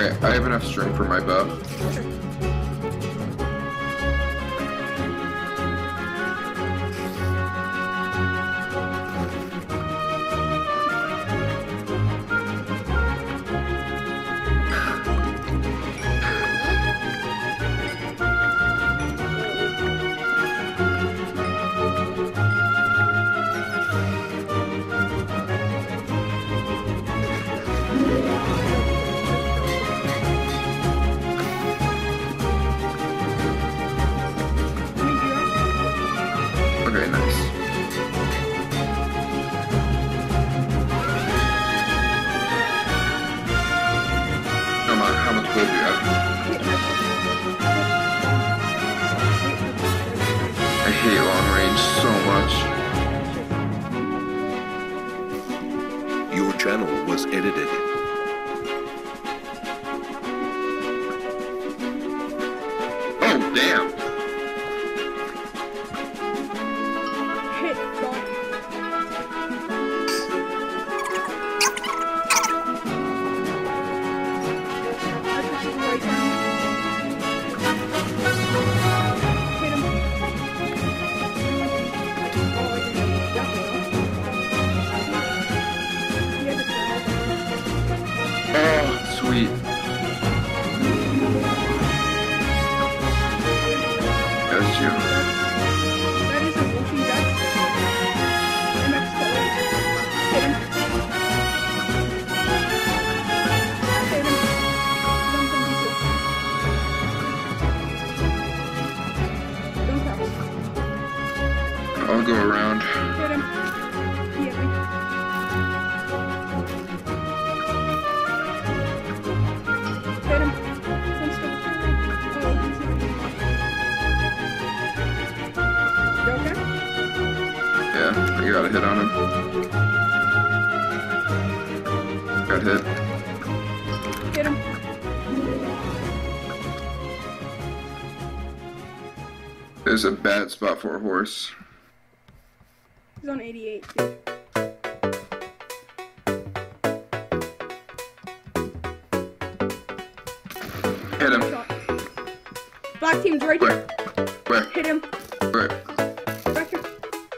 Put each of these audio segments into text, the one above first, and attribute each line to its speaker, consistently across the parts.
Speaker 1: Okay, I have enough string for my bow. Okay, nice. Come on, how much gold do you have? I hate long range so much.
Speaker 2: Your channel was edited.
Speaker 1: Oh, damn! Oh, sweet. That's you.
Speaker 3: That is a Walshy deck. MX color. Hit him. Hit him. 172. Don't cross.
Speaker 1: I'll go around.
Speaker 3: Hit him. He hit me. Hit him. One step. Oh, he's hit me. You okay?
Speaker 1: Yeah, I got a hit on him. Got hit.
Speaker 3: Hit him.
Speaker 1: There's a bad spot for a horse.
Speaker 3: He's on 88, dude.
Speaker 1: Hit him.
Speaker 3: Shot. Black team's right here.
Speaker 1: Where?
Speaker 3: Hit him.
Speaker 1: Where?
Speaker 3: Back here.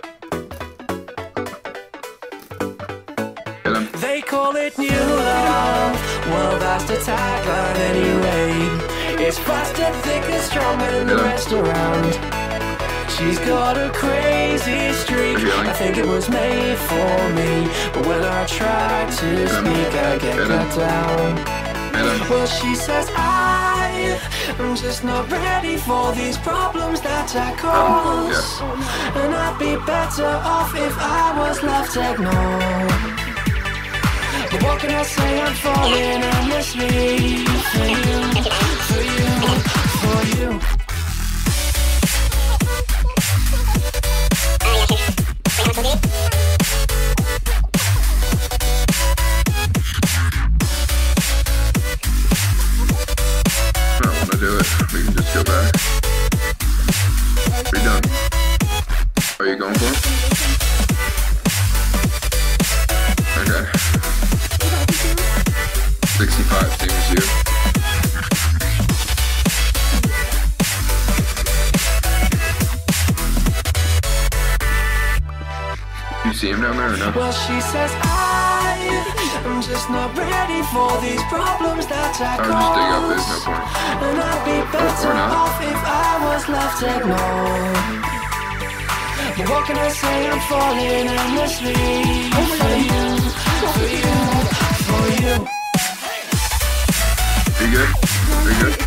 Speaker 1: Hit him.
Speaker 4: They call it new love. Well, that's the tagline anyway. It's faster, thicker, stronger than the rest around. She's got a crazy streak. I think it was made for me, but when I try to speak, I get cut down. Well, she says I'm just not ready for these problems that I cause, and I'd be better off if I was left ignored. But what can I say? I'm falling endlessly for you, for you, for you.
Speaker 1: I don't want to do it. We can just go back. We're done. Are you going for it? Okay. 65, same as you. You see him down there or no?
Speaker 4: Well, she says I'm just not ready for these problems that I
Speaker 1: I'll just dig up, there's no point.
Speaker 4: and I'd be better off if I was left ignored. But what can I say? I'm falling endlessly for you, for you, for you.
Speaker 1: Are you good? Are you good?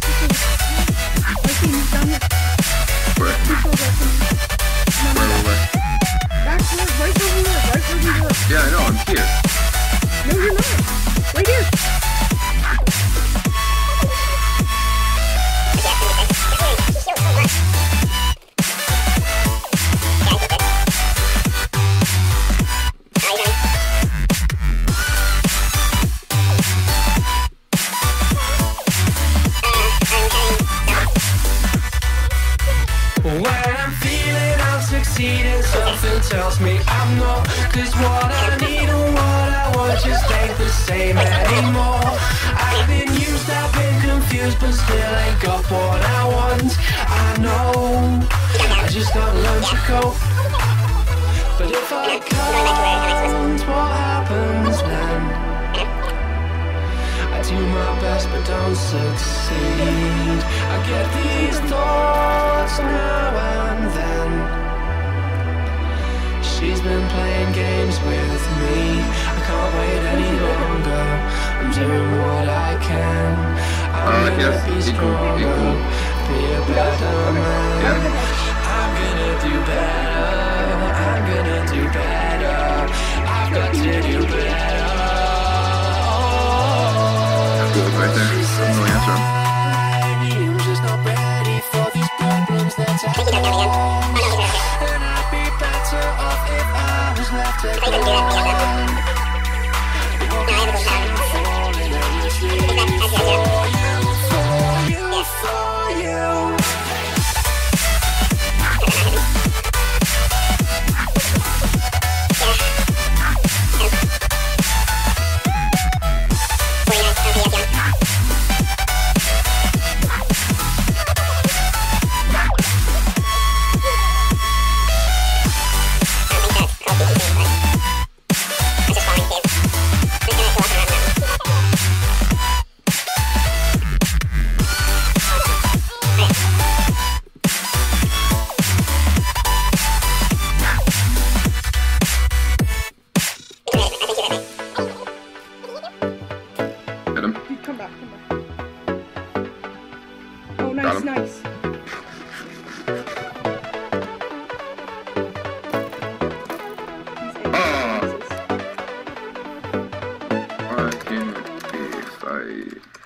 Speaker 1: Where? Where?
Speaker 3: Back here, right over here, right over here.
Speaker 1: Yeah, I know, I'm here.
Speaker 3: No, you're not. Right here.
Speaker 4: When I'm feeling I'm succeeding, something tells me I'm not. Cause what I need and what I want just ain't the same anymore. I've been used, I've been years, but still ain't got what I want. I know, I just gotta learn to cope. But if I can't, what happens then? I do my best but don't succeed. I get these thoughts now and then. She's been playing games with me. I can't wait any longer. I'm doing what I can. I'm gonna be stronger, be a better man. I'm gonna do better. I'm gonna do better. I've got to do better.
Speaker 1: Good right there. I'm really answering.
Speaker 4: I'm just not ready for these problems that I have. And I'd be better off if I was left alone. Falling endlessly for you.
Speaker 3: Come back. Oh, nice.
Speaker 1: Why can't we fight?